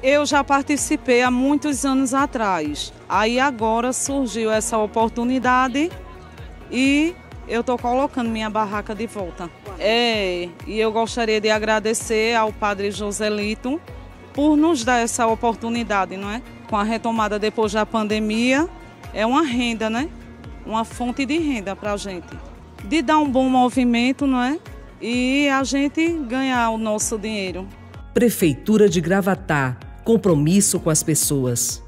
Eu já participei há muitos anos atrás. Aí agora surgiu essa oportunidade e eu estou colocando minha barraca de volta. E eu gostaria de agradecer ao padre Joselito por nos dar essa oportunidade, não é? Com a retomada depois da pandemia, é uma renda, né? Uma fonte de renda para a gente. De dar um bom movimento, não é? E a gente ganhar o nosso dinheiro. Prefeitura de Gravatá, compromisso com as pessoas.